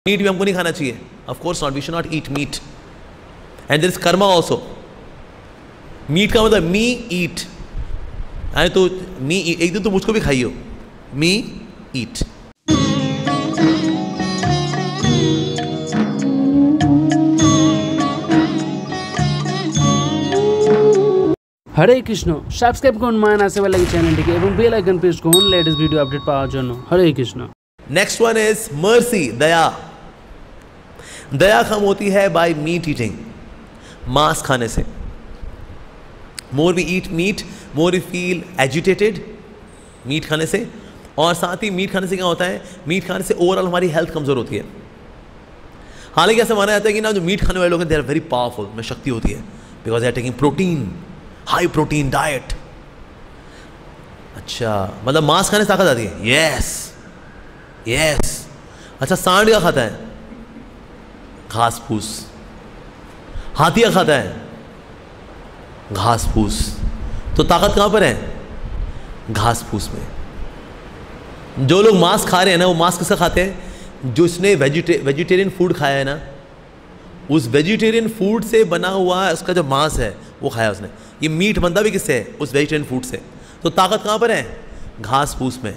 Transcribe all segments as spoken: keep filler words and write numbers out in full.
Meet भी हमको नहीं खाना चाहिए, of course not, we should not eat meat and there is karma also. Meat का मतलब मी ईट, अरे तो मी एक दिन तो मुझको भी खाइयो, me eat. Hare Krishna, subscribe করুন মায়ান আশেপাশে চ্যানেলটিকে এবং বেল আইকন প্রেস করুন লেটেস্ট ভিডিও আপডেট পাওয়ার জন্য। Hare Krishna. Next one is mercy, दया। दया कम होती है बाय मीट ईटिंग, मांस खाने से। More we eat meat more we feel agitated, meat खाने से। और साथ ही मीट खाने से क्या होता है, मीट खाने से ओवरऑल हमारी हेल्थ कमज़ोर होती है। हालांकि ऐसा माना जाता है कि ना जो मीट खाने वाले लोग हैं दे आर वेरी पावरफुल, में शक्ति होती है, because they are taking protein, high protein diet. अच्छा, मतलब मांस खाने से ताकत आती है, यस यस। अच्छा, सांड क्या खाता है, घास फूस। हाथी क्या खाता है, घास फूस। तो ताकत कहाँ पर है, घास फूस में। जो लोग मांस खा रहे हैं ना, वो मांस किसका खाते हैं, जो इसने वेजिटे वेजिटेरियन फूड खाया है ना, उस वेजिटेरियन फूड से बना हुआ उसका जो मांस है वो खाया उसने। ये मीट बनता भी किससे है, उस वेजिटेरियन फूड से। तो ताकत कहाँ पर है, घास फूस में।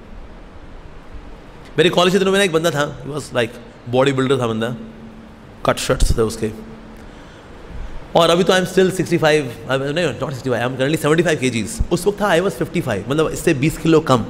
मेरे कॉलेज के दिनों में ना एक बंदा था, वॉज लाइक बॉडी बिल्डर था बंदा, कट शर्ट्स थे उसके। और अभी तो I am still sixty five, नहीं not sixty five, I am currently seventy five kgs. उस वक्त था आई वॉज फिफ्टी फाइव, मतलब इससे बीस किलो कम,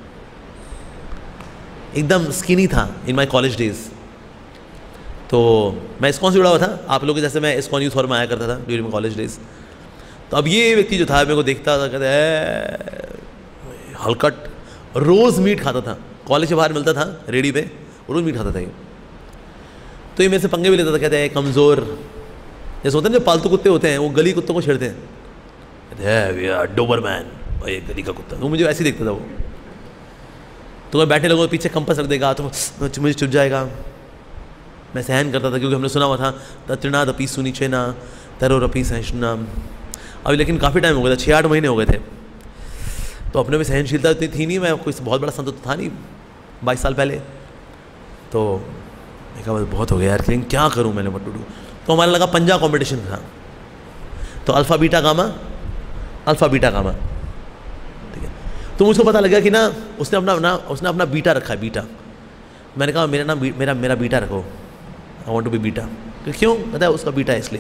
एकदम स्किनी था इन माई कॉलेज डेज। तो मैं इस्कॉन से जुड़ा हुआ था, आप लोगों के जैसे मैं इस्कॉन यूथ हॉल में आया करता था ड्यूरिंग माई कॉलेज डेज। तो अब ये व्यक्ति जो था मेरे को देखता था, कहते हलकट, रोज़ मीट खाता था। कॉलेज से बाहर मिलता था रेडी पे, रोज़ मीट खाता था ये। तो ये मेरे से पंगे भी लेता था, कहते हैं कमज़ोर। जैसे होते हैं जो पालतू कुत्ते होते हैं, वो गली कुत्तों को छेड़ते हैं, कहते हैं डोबरमैन, और ये गली का कुत्ता। वो मुझे ऐसे ही देखता था वो। तो मैं बैठे लोगों के पीछे कंपास रख देगा तो मुझे चुप जाएगा। मैं सहन करता था, क्योंकि हमने सुना हुआ था तृणा दपी सुनीचे ना तरो रपी सहिष्णुना। अभी लेकिन काफ़ी टाइम हो गया था, छः आठ महीने हो गए थे, तो अपने में सहनशीलता इतनी थी नहीं। मैं कोई बहुत बड़ा संत तो था नहीं बाईस साल पहले। तो मैं कहा बहुत हो गया यार, लेकिन क्या करूं मैंने, व्हाट टू डू। तो हमारा लगा पंजा कंपटीशन था, तो alpha beta gamma, alpha beta gamma, ठीक है। तो मुझको पता लगा कि ना उसने अपना ना उसने अपना बीटा रखा है, बीटा। मैंने कहा मेरा नाम मेरा मेरा बीटा रखो, I want to be beta. क्यों, कहता है उसका बीटा है इसलिए।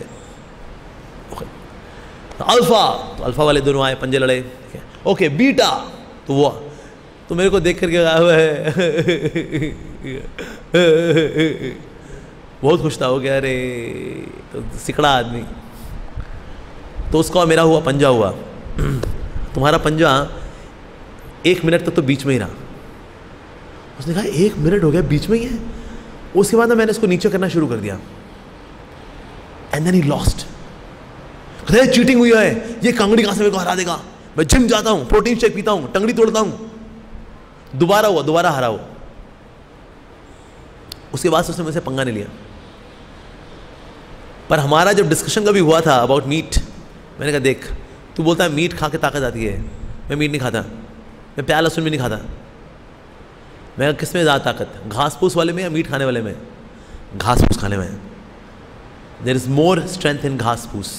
अल्फ़ा, तो अल्फ़ा वाले दोनों आए, पंजे लड़े, ठीक है। ओके बीटा, तो वो तो मेरे को देख करके आया हुआ है बहुत खुश था, हो गया अरे तो सिकड़ा आदमी। तो उसका मेरा हुआ पंजा हुआ। तुम्हारा पंजा एक मिनट तक तो बीच में ही रहा। उसने कहा एक मिनट हो गया बीच में ही है। उसके बाद ना मैंने इसको नीचे करना शुरू कर दिया, and then he lost. Cheating हुई है, ये कंगड़ी कहां से मेरे को हरा देगा, मैं जिम जाता हूं, प्रोटीन शेक पीता हूं, टंगड़ी तोड़ता हूं। दोबारा हुआ, दोबारा हरा वो। उसके बाद उसने मुझसे पंगा नहीं लिया। पर हमारा जब डिस्कशन का भी हुआ था अबाउट मीट, मैंने कहा देख तू बोलता है मीट खा के ताकत आती है, मैं मीट नहीं खाता, मैं प्याज लहसुन भी नहीं खाता। मैं किस में ज़्यादा ताकत, घास फूस वाले में या मीट खाने वाले में? घास फूस खाने में। There is more strength in घास फूस।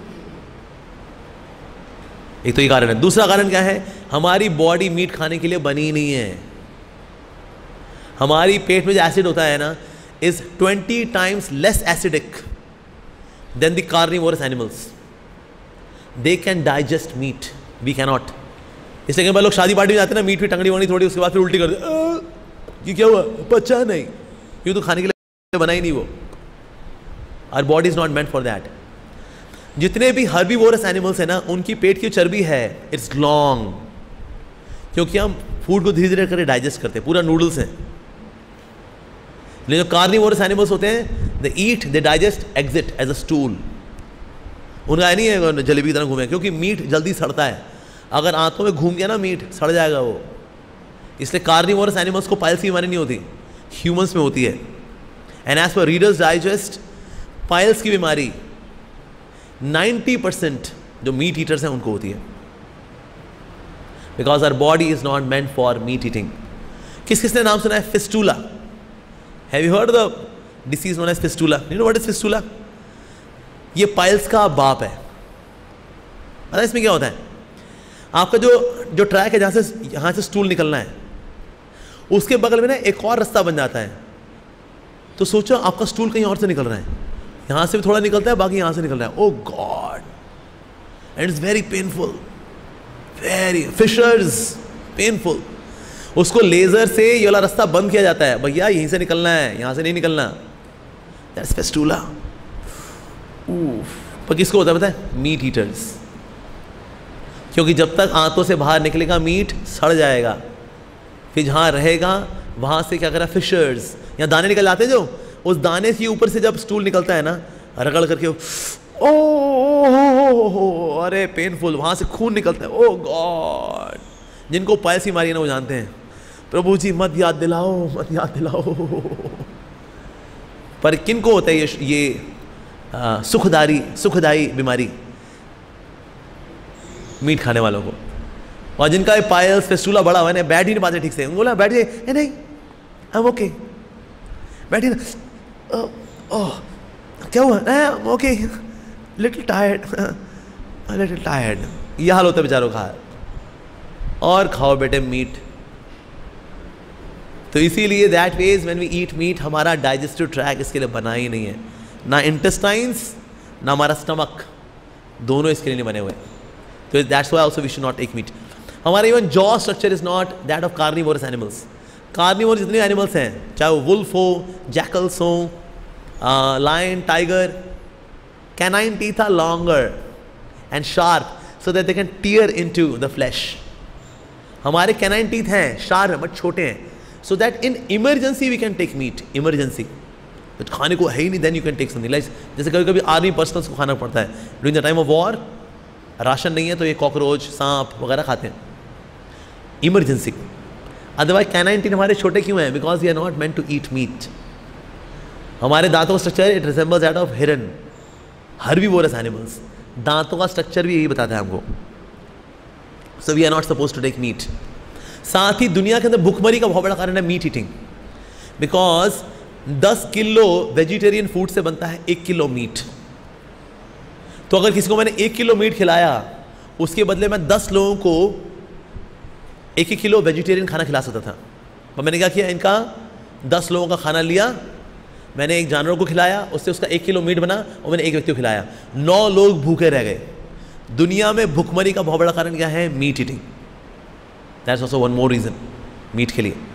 एक तो ये कारण है। दूसरा कारण क्या है, हमारी बॉडी मीट खाने के लिए बनी नहीं है। हमारी पेट में जो एसिड होता है ना, is twenty times less acidic than the carnivorous animals. They can digest meat, we can not. इसलिए कई बार लोग शादी पार्टी में जाते हैं ना, मीट भी टंगड़ी वंगड़ी थोड़ी, उसके बाद फिर उल्टी कर दे, ये क्या हुआ, पचा नहीं, क्यों तो खाने के लिए बना ही नहीं वो। Our body is not meant for that. जितने भी हर्बीवोरस एनिमल्स हैं ना, उनकी पेट की चर्बी है इट्स लॉन्ग, क्योंकि हम फूड को धीरे धीरे करके डाइजेस्ट करते हैं, पूरा नूडल्स हैं। लेकिन जो कार्निवोरस एनिमल्स होते हैं, they eat, they digest, exit as a stool. उनका नहीं है जलेबी की तरह घूमे, क्योंकि मीट जल्दी सड़ता है। अगर आंतों में घूम गया ना मीट, सड़ जाएगा वो। इसलिए कार्निवोरस एनिमल्स को पाइल्स की बीमारी नहीं होती, ह्यूमंस में होती है। And as per reader's digest, piles की बीमारी नाइन्टी परसेंट जो मीट ईटर्स हैं उनको होती है, because our body is not meant for meat eating. किस किसने नाम सुना है fistula? Have you heard the disease known as fistula? You know what is fistula? ये पाइल्स का बाप है। पता है इसमें क्या होता है? आपका जो जो ट्रैक है, जहाँ से यहाँ से स्टूल निकलना है, उसके बगल में ना एक और रास्ता बन जाता है। तो सोचो आपका स्टूल कहीं और से निकल रहा है, यहाँ से भी थोड़ा निकलता है, बाकी यहाँ से निकल रहा है। Oh God, and it's very painful, very fissures painful. उसको लेजर से ये वाला रास्ता बंद किया जाता है, भैया यहीं से निकलना है, यहाँ से नहीं निकलना। That's fistula. पर किसको होता है पता है? Meat eaters. क्योंकि जब तक आंतों से बाहर निकलेगा मीट सड़ जाएगा, फिर जहाँ रहेगा वहाँ से क्या करा, फिशर्स, यहाँ दाने निकल जाते हैं, जो उस दाने के ऊपर से जब स्टूल निकलता है ना, रगड़ करके ओ, ओ अरे पेनफुल, वहाँ से खून निकलता है। ओ गॉड, जिनको पाइल्स बीमारी है ना वो जानते हैं, प्रभु जी मत याद दिलाओ, मत याद दिलाओ। पर किन को होता है ये ये आ, सुखदारी सुखदाई बीमारी? मीट खाने वालों को। और जिनका पाइल्स फिस्टूला बड़ा हुआ है ना, बैठ ही नहीं पाते ठीक से, उनको बोला बैठिए, नहीं आई एम ओके, बैठिए ना, ओह क्या हुआ, I am okay, little tired, little tired. ये हाल होता है बेचारों का। और खाओ बेटे मीट। तो इसीलिए that veg when we eat meat, हमारा डाइजेस्टिव ट्रैक इसके लिए बना ही नहीं है, ना इंटेस्टाइन्स ना हमारा स्टमक, दोनों इसके लिए नहीं बने हुए। तो that's why also we should not take meat. हमारा even jaw structure is not that of carnivorous animals. Carnivore जितने एनिमल्स हैं, चाहे वो वुल्फ हो, जैकल्स हो, lion, tiger, canine teeth are longer and sharp so that they can tear into the flesh. हमारे canine teeth हैं, sharp हैं but छोटे हैं, so that in emergency we can take meat. Emergency तो खाने को है ही नहीं, then you can take something like, जैसे कभी कभी आर्मी पर्सनल्स को खाना पड़ता है during the time of war, ration नहीं है तो ये कॉकरोच, सांप वगैरह खाते हैं, इमरजेंसी। अदरवाइज कैनाइन टीथ हमारे छोटे क्यों हैं? Because we are not meant to eat meat. हमारे दांतों का structure it resembles that of हिरन, हर्बीवोरस एनिमल्स। दांतों का स्ट्रक्चर भी यही बताता है हमको। So we are not suppose to take meat. साथ ही दुनिया के अंदर भुखमरी का बहुत बड़ा कारण है मीट ईटिंग, बिकॉज दस किलो वेजिटेरियन फूड से बनता है एक किलो मीट। तो अगर किसी को मैंने एक किलो मीट खिलाया, उसके बदले में दस लोगों को एक एक किलो वेजिटेरियन खाना खिला सकता था। पर मैंने क्या किया, इनका दस लोगों का खाना लिया, मैंने एक जानवर को खिलाया, उससे उसका एक किलो मीट बना और मैंने एक व्यक्ति को खिलाया, नौ लोग भूखे रह गए। दुनिया में भुखमरी का बहुत बड़ा कारण क्या है? Meat eating. That's also one more reason meat के लिए।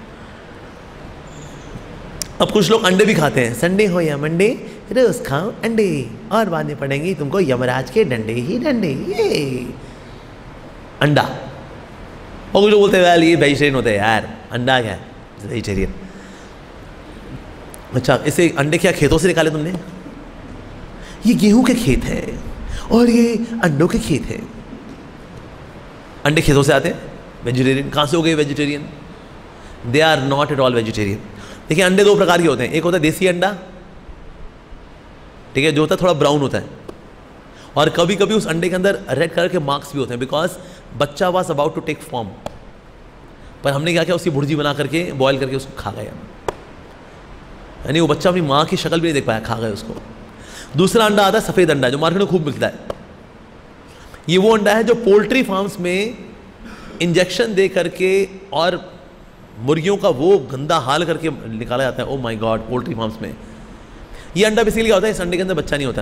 अब कुछ लोग अंडे भी खाते हैं, संडे हो या मंडे रोज खाओ अंडे और बाद में पड़ेंगे तुमको यमराज के डंडे ही डंडे। ये अंडा, और कुछ लोग बोलते हैं यार ये वेजिटेरियन होते हैं, यार अंडा क्या है, वेजिटेरियन। अच्छा, इसे अंडे क्या खेतों से निकाले तुमने? ये गेहूं के खेत है और ये अंडों के खेत है। अंडे खेतों से आते हैं, वेजिटेरियन कहाँ से हो गए vegetarian? They are not at all vegetarian. देखिए अंडे दो प्रकार के होते हैं, एक होता है देसी अंडा, ठीक है, जो होता है थोड़ा ब्राउन होता है, और कभी कभी उस अंडे के अंदर रेड कलर के मार्क्स भी होते हैं, बिकॉज बच्चा was about to take form. पर हमने क्या किया, उसकी भुर्जी बना करके बॉयल करके उसको खा गए, यानी वो बच्चा अपनी माँ की शक्ल भी नहीं देख पाया, खा गए उसको। दूसरा अंडा आता है सफ़ेद अंडा, जो मार्केट में खूब मिलता है। ये वो अंडा है जो पोल्ट्री फार्म्स में इंजेक्शन दे करके और मुर्गियों का वो गंदा हाल करके निकाला जाता है। Oh my god, poultry farms में ये अंडा बेसिकली क्या होता है? इस अंडे के अंदर बच्चा नहीं होता।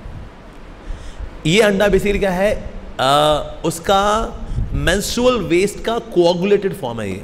ये अंडा बेसिकली क्या है? आ, उसका मेंस्ट्रुअल वेस्ट का कोआगुलेटेड फॉर्म है। ये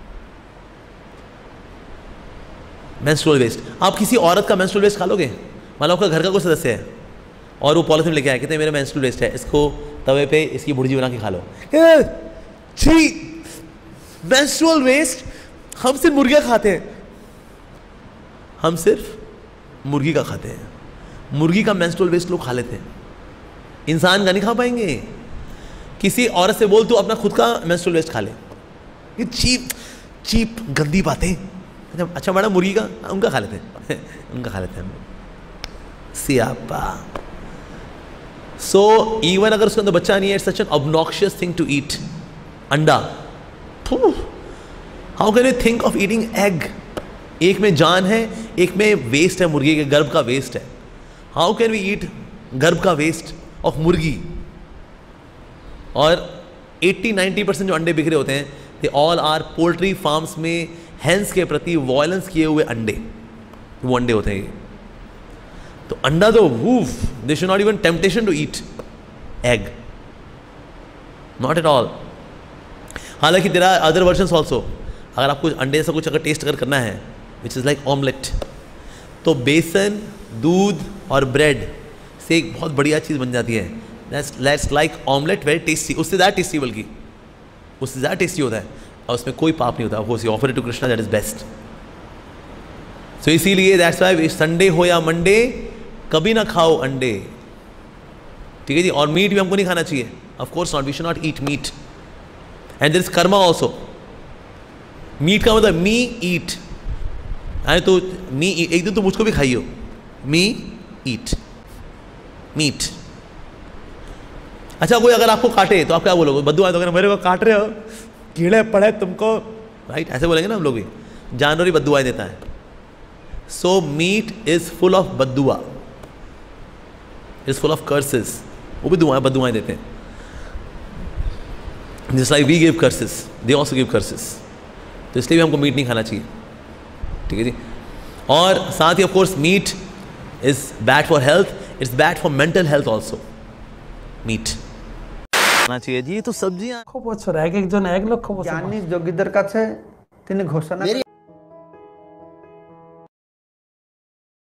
मेंस्ट्रुअल वेस्ट, आप किसी औरत का मेंस्ट्रुअल वेस्ट खा लोगे? मान लो आपका घर का कोई सदस्य है और वो पॉलिथीन लेके आए, कहते हैं मेरा मेंस्ट्रुअल वेस्ट है, इसको तवे पे इसकी भुर्जी बना के खा लो। छी, मेंस्ट्रुअल वेस्ट हम सिर्फ मुर्गियाँ खाते हैं, हम सिर्फ मुर्गी का खाते हैं। मुर्गी का मेंस्ट्रुअल वेस्ट लोग खा लेते हैं, इंसान का नहीं खा पाएंगे। किसी औरत से बोल तू अपना खुद का मेंस्ट्रुअल वेस्ट खा ले, ये चीप चीप गंदी बातें। अच्छा मैडम मुर्गी का, उनका खा लेते हैं उनका खा लेते हैं सियापा। सो इवन अगर उसके अंदर बच्चा नहीं है, it's such an obnoxious thing to eat अंडा। How can you think of eating egg? एक में जान है, एक में वेस्ट है, मुर्गी के गर्भ का वेस्ट है. हाउ कैन वी ईट गर्भ का वेस्ट ऑफ मुर्गी? और अस्सी नाइंटी परसेंट जो अंडे बिखरे होते हैं, they all are poultry farms में हेंस के प्रति वायलेंस किए हुए अंडे, वो अंडे होते हैं ये. तो अंडा तो वूफ, they should not even temptation to eat egg, not at all. हालांकि there are other versions also. अगर आपको अंडे से कुछ अगर टेस्ट अगर करना है, विच इज़ लाइक ऑमलेट, तो बेसन, दूध और ब्रेड से एक बहुत बढ़िया चीज़ बन जाती है. That's like omelette, very tasty. उससे ज़्यादा टेस्टी, बल्कि उससे ज़्यादा टेस्टी होता है, और उसमें कोई पाप नहीं होता. वो see offer to Krishna, that is best. So इसीलिए दैट्स वाई संडे हो या मंडे, कभी ना खाओ अंडे, ठीक है जी. और मीट भी हमको नहीं खाना चाहिए, of course not, we should not eat meat. And there is karma also. Meat का मतलब मी ईट, अरे तो मी, एक दिन तो मुझको भी खाइयो, मी ईट मीट. अच्छा, कोई अगर आपको काटे तो आप क्या बोलोगे? बद्दुआ तो मेरे को काट रहे हो, कीड़े पड़े तुमको, राइट? ऐसे बोलेंगे ना हम लोग भी. जानवर ही बद्दुआएं देता है. So meat is full of बद्दुआ, इज फुल ऑफ कर्सेस. वो भी दुआएं बद्दुआएं देते हैं. Just like we give curses, they also give curses. तो इसलिए भी हमको मीट नहीं खाना चाहिए, ठीक है जी. और साथ ही of course meat is bad for health, it's bad for mental health also. Meat खाना चाहिए जी. तो सब्जियां খুব বছর এক একজন এক লক্ষ বছর জানি যোগীদের কাছে তিনি ঘোষণা